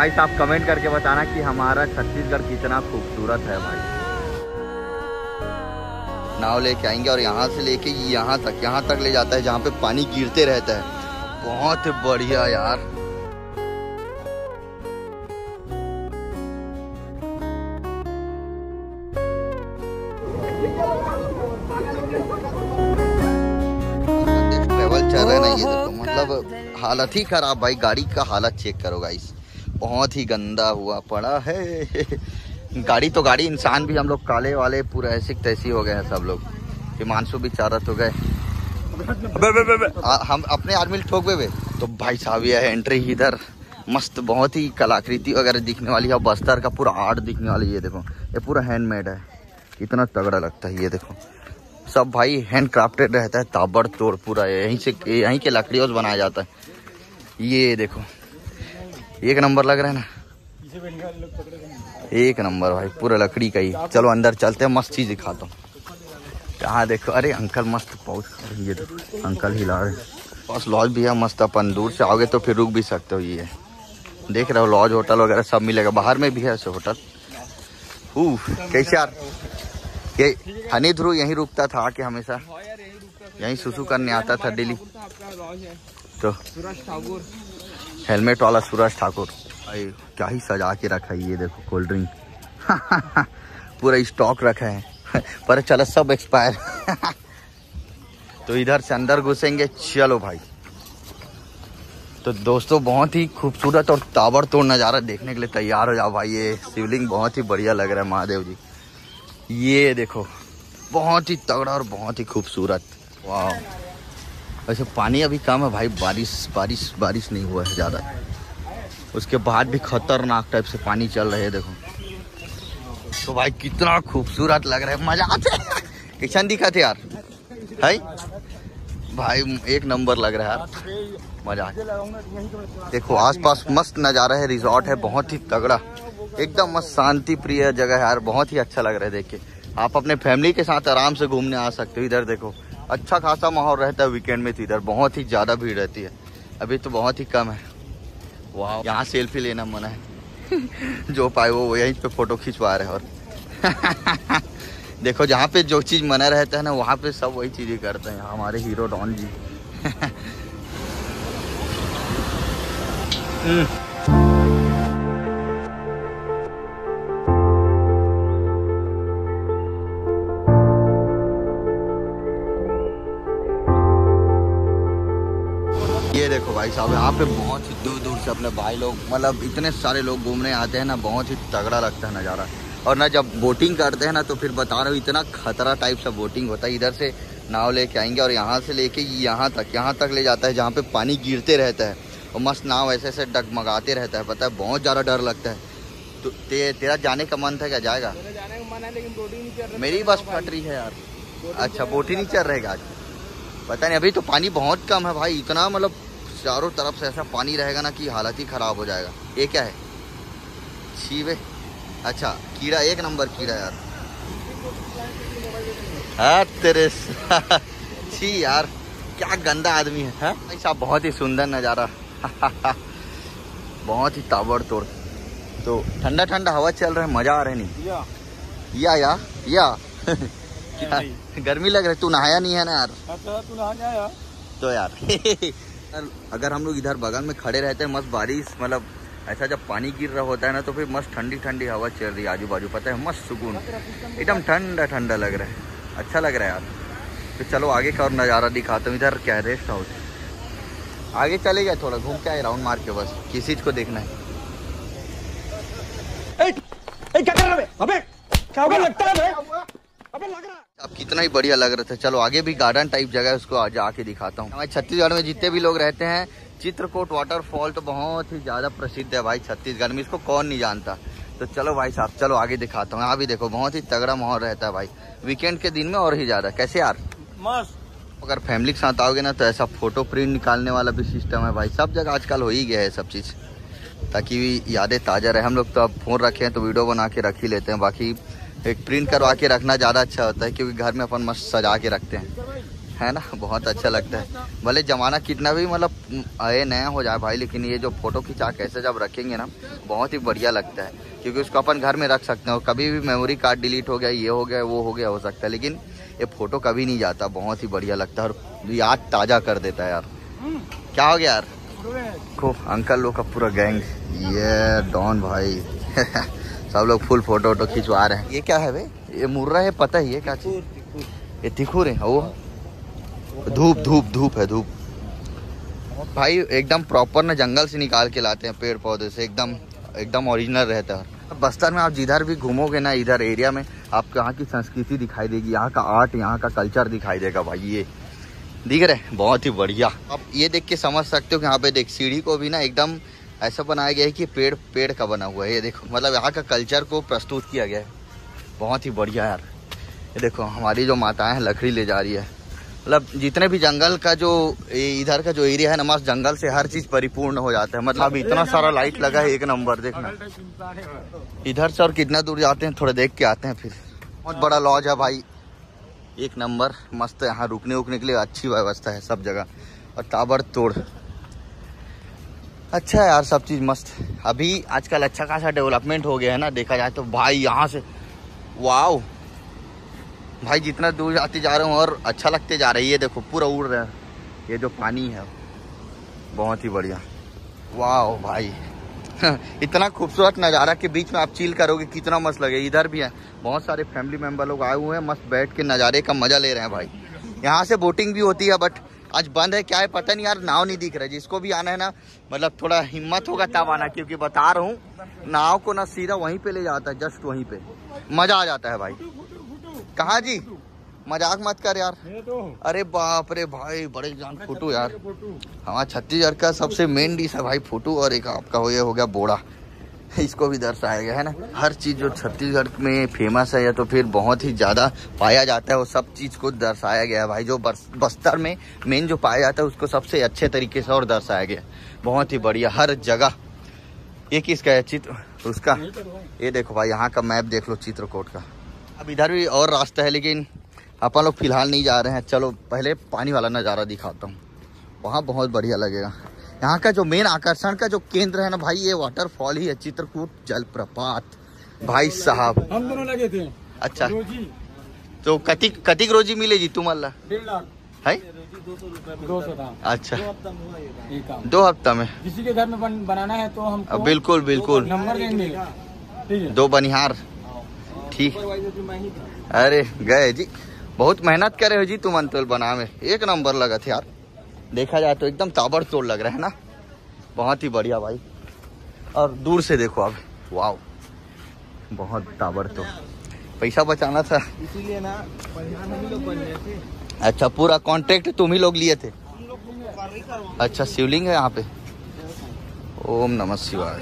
भाई साहब कमेंट करके बताना कि हमारा छत्तीसगढ़ कितना खूबसूरत है भाई। नाव लेके आएंगे और यहाँ से लेके यहाँ तक ले जाता है जहाँ पे पानी गिरते रहता है। बहुत बढ़िया यार। ट्रेवल चल रहा है ना, ये देखो मतलब हालत ही खराब भाई। गाड़ी का हालत चेक करो गाइस, बहुत ही गंदा हुआ पड़ा है। गाड़ी तो गाड़ी, इंसान भी हम लोग काले वाले पूरा ऐसे तैसी हो गए हैं सब लोग। हिमांशु भी चारत हो गए। हम अपने आदमी ठोक बे। तो भाई साहब ये है एंट्री इधर, मस्त बहुत ही कलाकृति वगैरह दिखने वाली है। बस्तर का पूरा आर्ट दिखने वाली है। ये देखो ये पूरा हैंडमेड है, इतना तगड़ा लगता है। ये देखो सब भाई हैंड क्राफ्टेड रहता है, ताबड़ तोड़ पूरा यहीं के लकड़ियों से बनाया जाता है। ये देखो एक नंबर लग रहा है ना, एक नंबर भाई, पूरा लकड़ी का ही। चलो अंदर चलते हैं, मस्त चीज दिखाता हूँ। कहाँ देखो, अरे अंकल मस्त पहुँच, ये देखो अंकल हिला रहे। बस लॉज भी है मस्त, अपन दूर से आओगे तो फिर रुक भी सकते हो। ये देख रहे हो लॉज होटल वगैरह सब मिलेगा, बाहर में भी है ऐसे होटल। कैसे यार, ये हनी ध्रुव यहीं रुकता था आके, हमेशा यहीं सुसु करने आता था डेली। तो हेलमेट वाला सूरज ठाकुर भाई क्या ही सजा के रखा है। ये देखो कोल्ड ड्रिंक पूरा स्टॉक रखा है। पर चलो सब एक्सपायर। तो इधर से अंदर घुसेंगे, चलो भाई। तो दोस्तों बहुत ही खूबसूरत और ताबड़तोड़ नज़ारा देखने के लिए तैयार हो जाओ भाई। ये शिवलिंग बहुत ही बढ़िया लग रहा है महादेव जी। ये देखो बहुत ही तगड़ा और बहुत ही खूबसूरत। वाह, वैसे पानी अभी कम है भाई, बारिश नहीं हुआ है ज़्यादा। उसके बाद भी खतरनाक टाइप से पानी चल रहा है। देखो तो भाई कितना खूबसूरत लग रहा है, मजा आते है। किशन दिखा थे यार, है भाई एक नंबर लग रहा है यार, मजा आ। देखो आसपास मस्त नज़ारा है, रिजॉर्ट है बहुत ही तगड़ा, एकदम मस्त शांति प्रिय जगह है यार। बहुत ही अच्छा लग रहा है देख के। आप अपने फैमिली के साथ आराम से घूमने आ सकते हो। इधर देखो अच्छा खासा माहौल रहता है वीकेंड में, तो इधर बहुत ही ज़्यादा भीड़ रहती है। अभी तो बहुत ही कम है। वाह, यहाँ सेल्फी लेना मना है। जो पाए वो यहीं पे फोटो खिंचवा रहे हैं। और देखो जहाँ पे जो चीज़ मना रहता है ना, वहाँ पे सब वही चीज़ें करते हैं। हमारे हीरो डॉन जी। ये देखो भाई साहब, यहाँ पे बहुत ही दूर दूर से अपने भाई लोग, मतलब इतने सारे लोग घूमने आते हैं ना, बहुत ही तगड़ा लगता है नज़ारा। और ना जब बोटिंग करते हैं ना, तो फिर बता रहा हूँ इतना खतरा टाइप सा बोटिंग होता है। इधर से नाव लेके आएंगे और यहाँ से लेके यहाँ तक ले जाता है जहाँ पे पानी गिरते रहता है। और मस्त नाव ऐसे ऐसे डगमगाते रहता है, पता है बहुत ज़्यादा डर लगता है। तो तेरा जाने का मन था क्या? जाएगा? जाने का मन है लेकिन बोटिंग नहीं चल रही, मेरी बस फट रही है यार। अच्छा बोटिंग नहीं चल रहेगा आज, पता नहीं। अभी तो पानी बहुत कम है भाई, इतना मतलब चारों तरफ से ऐसा पानी रहेगा ना कि हालत ही ख़राब हो जाएगा। ये क्या है? छीवे? अच्छा कीड़ा, एक नंबर कीड़ा यार। हाँ तेरे छी यार, क्या गंदा आदमी है भाई साहब। बहुत ही सुंदर नज़ारा। बहुत ही ताबड़तोड़। तो ठंडा ठंडा हवा चल रहा है, मज़ा आ रहा है। नहीं या गर्मी लग रहा है। तू नहाया नहीं है ना यार? अच्छा तू नहा आया तो यार। अगर हम लोग इधर बगल में खड़े रहते हैं, मस्त बारिश मतलब ऐसा जब पानी गिर रहा होता है ना, तो फिर मस्त ठंडी ठंडी हवा चल रही है आजू बाजू, पता है मस्त सुकून, एकदम ठंडा ठंडा लग रहा है, अच्छा लग रहा है यार। तो चलो आगे का और नज़ारा दिखाता हूँ। इधर क्या है? Rest house. आगे चले गए, थोड़ा घूम के आए, राउंड मार के, बस किसी चीज को देखना है। क्या कर रहा है? अबे क्या लगता है? अबे लग रहा है। अब कितना ही बढ़िया लग रहा था। चलो आगे भी गार्डन टाइप जगह है, उसको आज आके दिखाता हूँ। हमारे छत्तीसगढ़ में जितने भी लोग रहते हैं, चित्रकूट वाटरफॉल तो बहुत ही ज्यादा प्रसिद्ध है भाई छत्तीसगढ़ में, इसको कौन नहीं जानता। तो चलो भाई साहब, चलो आगे दिखाता हूँ। यहाँ भी देखो बहुत ही तगड़ा माहौल रहता है भाई, वीकेंड के दिन में और ही ज्यादा। कैसे यार? मस्त। अगर फैमिली के साथ आओगे ना, तो ऐसा फोटो प्रिंट निकालने वाला भी सिस्टम है भाई, सब जगह आजकल हो ही गया है सब चीज़, ताकि यादें ताज़ा रहे। हम लोग तो अब फ़ोन रखे हैं तो वीडियो बना के रख ही लेते हैं, बाकी एक प्रिंट करवा के रखना ज़्यादा अच्छा होता है, क्योंकि घर में अपन मस्त सजा के रखते हैं। है ना, बहुत अच्छा लगता है। भले ज़माना कितना भी मतलब ये नया हो जाए भाई, लेकिन ये जो फ़ोटो खिंचा कैसे जब रखेंगे ना, बहुत ही बढ़िया लगता है, क्योंकि उसको अपन घर में रख सकते हैं। कभी भी मेमोरी कार्ड डिलीट हो गया, ये हो गया, वो हो गया, हो सकता है, लेकिन ये फ़ोटो कभी नहीं जाता। बहुत ही बढ़िया लगता है और याद ताज़ा कर देता है यार। क्या हो गया यार? को अंकल लोग का पूरा गैंग, ये डॉन भाई सब लोग फुल फोटो वोटो खिंचवा रहे हैं। ये क्या है भाई? ये मुर्रा है, पता ही है क्या चीज? ये तिखुर है। वो धूप धूप धूप है, धूप भाई एकदम प्रॉपर ना जंगल से निकाल के लाते हैं, पेड़ पौधे से, एकदम एकदम ओरिजिनल रहता है। बस्तर में आप जिधर भी घूमोगे ना, इधर एरिया में आपको यहाँ की संस्कृति दिखाई देगी, यहाँ का आर्ट, यहाँ का कल्चर दिखाई देगा भाई। ये दिख रहे हैं, बहुत ही बढ़िया। आप ये देख के समझ सकते हो कि यहाँ पे देख सीढ़ी को भी ना एकदम ऐसा बनाया गया है कि पेड़ का बना हुआ है। ये देखो, मतलब यहाँ का कल्चर को प्रस्तुत किया गया है, बहुत ही बढ़िया यार। ये देखो हमारी जो माताएं हैं लकड़ी ले जा रही है, मतलब जितने भी जंगल का जो इधर का जो एरिया है ना, मस्त जंगल से हर चीज परिपूर्ण हो जाता है। मतलब इतना सारा लाइट लगा है, एक नंबर। देखना इधर से और कितना दूर जाते हैं, थोड़ा देख के आते हैं फिर। बहुत बड़ा लॉज है भाई, एक नंबर मस्त। यहाँ रुकने उकने के लिए अच्छी व्यवस्था है सब जगह, और ताबड़तोड़ अच्छा है यार, सब चीज़ मस्त। अभी आजकल अच्छा खासा डेवलपमेंट हो गया है ना, देखा जाए तो भाई। यहाँ से वाओ भाई, जितना दूर जाते जा रहे हूँ और अच्छा लगते जा रहा है। ये देखो पूरा उड़ रहा है, ये जो पानी है बहुत ही बढ़िया। वाओ भाई इतना खूबसूरत नज़ारा के बीच में आप चिल करोगे, कितना मस्त लगे। इधर भी है, बहुत सारे फैमिली मेम्बर लोग आए हुए हैं, मस्त बैठ के नज़ारे का मजा ले रहे हैं भाई। यहाँ से बोटिंग भी होती है, बट आज बंद है, क्या है पता नहीं यार। नाव नहीं दिख रहा है। जिसको भी आना है ना, मतलब थोड़ा हिम्मत होगा तब आना, क्योंकि बता रहा हूँ नाव को ना सीधा वहीं पे ले जाता है, जस्ट वहीं पे मजा आ जाता है भाई। कहाँ जी? मजाक मत कर यार। अरे बाप रे भाई, बड़े जान फुटू यार। हमारा छत्तीसगढ़ का सबसे मेन डिश है भाई फुटू, और एक आपका ये हो गया बोड़ा, इसको भी दर्शाया गया है ना। हर चीज़ जो छत्तीसगढ़ में फेमस है या तो फिर बहुत ही ज़्यादा पाया जाता है, वो सब चीज़ को दर्शाया गया है भाई। जो बस्तर में मेन जो पाया जाता है उसको सबसे अच्छे तरीके से और दर्शाया गया, बहुत ही बढ़िया हर जगह। ये किसका है चित्र? उसका। ये देखो भाई, यहाँ का मैप देख लो चित्रकूट का। अब इधर भी और रास्ता है, लेकिन अपन लोग फिलहाल नहीं जा रहे हैं। चलो पहले पानी वाला नज़ारा दिखाता हूँ, वहाँ बहुत बढ़िया लगेगा। यहाँ का जो मेन आकर्षण का जो केंद्र है ना भाई, ये वाटरफॉल ही है, चित्रकूट जलप्रपात भाई साहब। हम दोनों लगे थे। अच्छा, तो कतिक रोजी मिलेगी तुम्हारा? 1.5 लाख है। 200 था। अच्छा, 2 हफ्ता में किसी के घर में बनाना है तो हम बिल्कुल बिल्कुल नंबर देंगे, ठीक है? 2 बनिहार, ठीक। अरे गए जी, बहुत मेहनत करे हो जी तुम अंतुल बना में, एक नंबर लगा थे यार। देखा जाए तो एकदम ताबड़तोड़ लग रहा है ना, बहुत ही बढ़िया भाई। और दूर से देखो आप, वाओ बहुत ताबड़तोड़। पैसा बचाना था इसीलिए ना, हम ही लोग बन गए थे। अच्छा, पूरा कॉन्ट्रैक्ट तुम ही लोग लिए थे? अच्छा, शिवलिंग है यहाँ पे। ओम नमः शिवाय।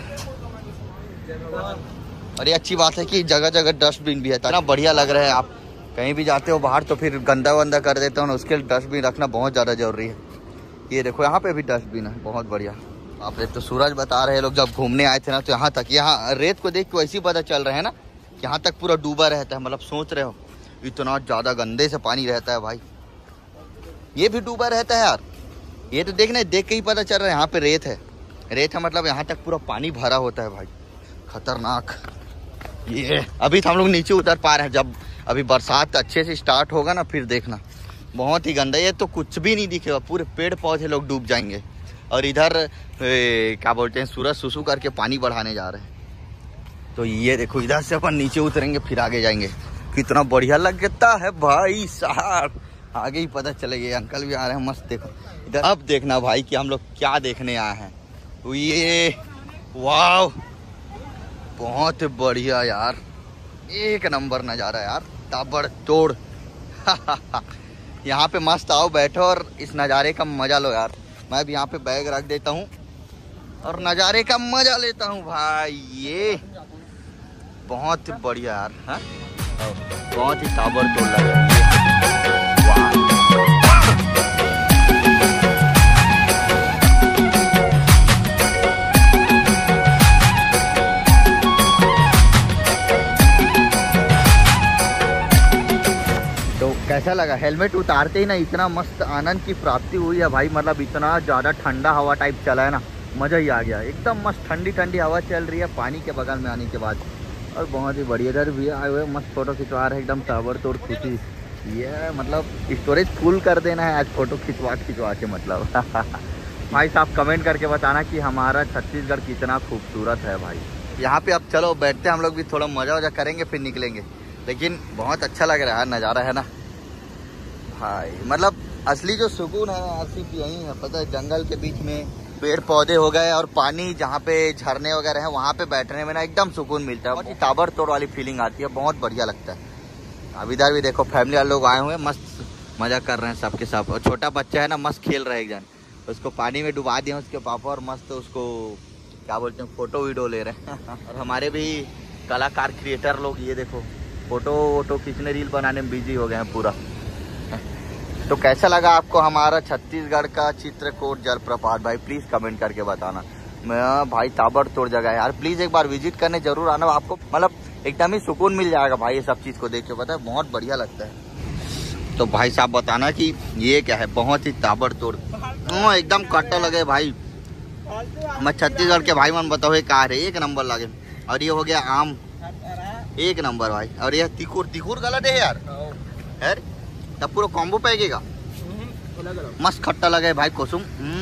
और ये अच्छी बात है कि जगह जगह डस्टबिन भी है, इतना बढ़िया लग रहा है। आप कहीं भी जाते हो बाहर तो फिर गंदा वंदा कर देते हो ना, उसके लिए डस्टबिन रखना बहुत ज़्यादा जरूरी है। ये देखो यहाँ पे भी डस्टबिन है, बहुत बढ़िया। आप तो सूरज बता रहे लोग जब घूमने आए थे ना, तो यहाँ तक, यहाँ रेत को देख के वैसे ही पता चल रहा है ना, यहाँ तक पूरा डूबा रहता है। मतलब सोच रहे हो इतना ज़्यादा गंदे से पानी रहता है भाई, ये भी डूबा रहता है यार। ये तो देखना, देख के ही पता चल रहा है यहाँ पे रेत है। रेत है मतलब यहाँ तक पूरा पानी भरा होता है भाई, खतरनाक। ये अभी तो हम लोग नीचे उतर पा रहे हैं, जब अभी बरसात अच्छे से स्टार्ट होगा ना फिर देखना, बहुत ही गंदा। ये तो कुछ भी नहीं दिखेगा, पूरे पेड़ पौधे लोग डूब जाएंगे। और इधर क्या बोलते हैं, सूरज सुसु करके पानी बढ़ाने जा रहे हैं। तो ये देखो, इधर से अपन नीचे उतरेंगे फिर आगे जाएंगे। कितना बढ़िया लगता है भाई साहब, आगे ही पता चलेगा। अंकल भी आ रहे हैं, मस्त देखो इधर। अब देखना भाई कि हम लोग क्या देखने आए हैं। ये वाह, बहुत बढ़िया यार, एक नंबर नज़ारा यार, ताबड़तोड़ यहाँ पे मस्त आओ, बैठो और इस नज़ारे का मजा लो यार। मैं भी यहाँ पे बैग रख देता हूँ और नज़ारे का मजा लेता हूँ भाई। ये बहुत बढ़िया यार, हाँ बहुत ही ताबड़तोड़ लग रहा है। कैसा लगा? हेलमेट उतारते ही ना इतना मस्त आनंद की प्राप्ति हुई है भाई, मतलब इतना ज़्यादा ठंडा हवा टाइप चला है ना, मज़ा ही आ गया। एकदम मस्त ठंडी ठंडी हवा चल रही है पानी के बगल में आने के बाद, और बहुत ही बढ़िया। इधर भी आए हुए मस्त फोटो खिंचवा रहे हैं, एकदम ताबड़तोड़ खुशी। ये मतलब स्टोरेज फुल कर देना है आज फोटो खिंचवा के मतलब। भाई साहब कमेंट करके बताना कि हमारा छत्तीसगढ़ कितना खूबसूरत है भाई। यहाँ पे अब चलो बैठते हैं हम लोग भी, थोड़ा मज़ा वजा करेंगे फिर निकलेंगे। लेकिन बहुत अच्छा लग रहा है नज़ारा है ना भाई, मतलब असली जो सुकून है सिर्फ यही है, पता है, जंगल के बीच में पेड़ पौधे हो गए और पानी जहाँ पे झरने वगैरह हैं वहाँ पे बैठने में ना एकदम सुकून मिलता है, बहुत ही ताबड़तोड़ वाली फीलिंग आती है, बहुत बढ़िया लगता है। अब इधर भी देखो फैमिली वाले लोग आए हुए हैं, मस्त मज़ा कर रहे हैं सबके सब। और छोटा बच्चा है ना मस्त खेल रहा है एक जन, उसको पानी में डुबा दिया उसके पापा और मस्त उसको क्या बोलते हैं फोटो वीडियो ले रहे हैं। और हमारे भी कलाकार क्रिएटर लोग ये देखो फोटो वोटो खींचने रील बनाने में बिजी हो गए हैं पूरा। तो कैसा लगा आपको हमारा छत्तीसगढ़ का चित्रकूट जलप्रपात भाई, प्लीज़ कमेंट करके बताना। मैं भाई ताबड़तोड़ जगह है यार, प्लीज़ एक बार विजिट करने जरूर आना, आपको मतलब एकदम ही सुकून मिल जाएगा भाई ये सब चीज़ को देख के, पता है बहुत बढ़िया लगता है। तो भाई साहब बताना कि ये क्या है, बहुत ही ताबड़तोड़ एकदम कट्टा लगे भाई। मैं छत्तीसगढ़ के भाई मन बताओ क्या है, एक नंबर लगे। और ये हो गया आम, एक नंबर भाई। और ये तिकुर गलत है यार, है तब पूरा कॉम्बो पैकेगा, मस्त खट्टा लगे भाई कुसुम।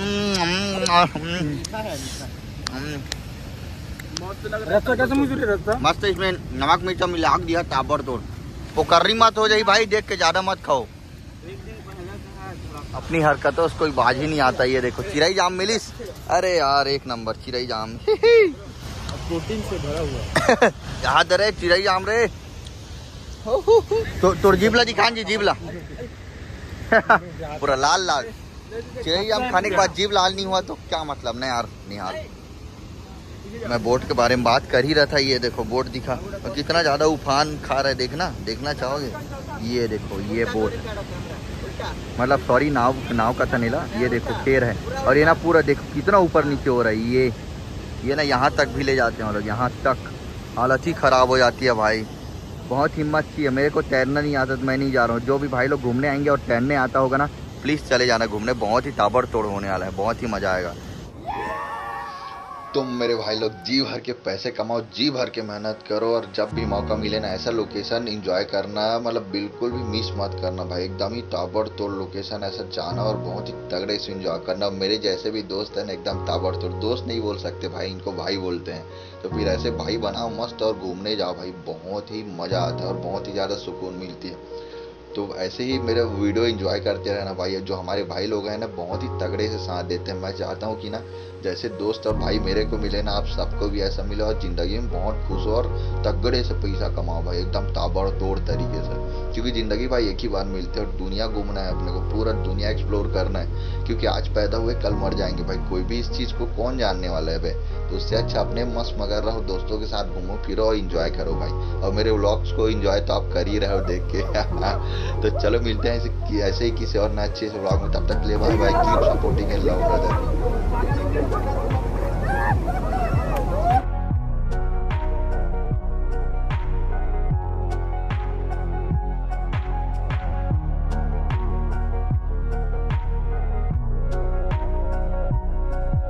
मस्त इसमें नमक मिर्चा मिला दिया ताबड़तोड़। पोकर्री मत हो जाई भाई, देख के ज्यादा मत खाओ, अपनी हरकतों उसको बाज ही नहीं आता। ये देखो चिरई जाम मिलिस, अरे यार एक नंबर चिरई जाम प्रोटीन से भरा हुआ। यहाँ दरे चिरई जाम रे, तो जीबला दिखान जी, जीबला पूरा लाल लाल। चिरई जाम खाने के बाद जीब लाल नहीं हुआ तो क्या मतलब ना यार निहाल। मैं बोट के बारे में बात कर ही रहा था, ये देखो बोट दिखा और कितना ज्यादा उफान खा रहा है, देखना चाहोगे? ये देखो ये बोट, मतलब सॉरी नाव का था नीला। ये देखो शेर है और ये ना पूरा देखो कितना ऊपर नीचे हो रहा है। ये ना यहाँ तक भी ले जाते हैं हम लोग, यहाँ तक हालत ही ख़राब हो जाती है भाई। बहुत हिम्मत चाहिए, मेरे को तैरना नहीं आता तो मैं नहीं जा रहा हूँ। जो भी भाई लोग घूमने आएंगे और तैरने आता होगा ना, प्लीज़ चले जाना घूमने, बहुत ही ताबड़तोड़ होने वाला है, बहुत ही मज़ा आएगा। तुम मेरे भाई लोग जी भर के पैसे कमाओ, जी भर के मेहनत करो, और जब भी मौका मिले ना ऐसा लोकेशन एंजॉय करना, मतलब बिल्कुल भी मिस मत करना भाई। एकदम ही ताबड़तोड़ लोकेशन, ऐसा जाना और बहुत ही तगड़े से एंजॉय करना। मेरे जैसे भी दोस्त हैं ना एकदम ताबड़तोड़, दोस्त नहीं बोल सकते भाई, इनको भाई बोलते हैं, तो फिर ऐसे भाई बनाओ मस्त और घूमने जाओ भाई, बहुत ही मज़ा आता है और बहुत ही ज़्यादा सुकून मिलती है। तो ऐसे ही मेरा वीडियो एंजॉय करते रहना भाई। जो हमारे भाई लोग हैं ना बहुत ही तगड़े से साथ देते हैं। मैं चाहता हूँ कि ना जैसे दोस्त और भाई मेरे को मिले ना, आप सबको भी ऐसा मिले और ज़िंदगी में बहुत खुश हो और तगड़े से पैसा कमाओ भाई, एकदम ताबड़तोड़ तरीके से। क्योंकि ज़िंदगी भाई एक ही बार मिलती है और दुनिया घूमना है अपने को, पूरा दुनिया एक्सप्लोर करना है। क्योंकि आज पैदा हुए कल मर जाएंगे भाई, कोई भी इस चीज़ को कौन जानने वाला है भाई। तो उससे अच्छा अपने मस्त मगर रहो, दोस्तों के साथ घूमो फिरो और इंजॉय करो भाई। और मेरे व्लॉग्स को इंजॉय तो आप कर ही रहे हो देख के। तो चलो मिलते हैं ऐसे ही किसी और नए अच्छे से व्लॉग में, तब तक ले bye bye, keep supporting and love brother.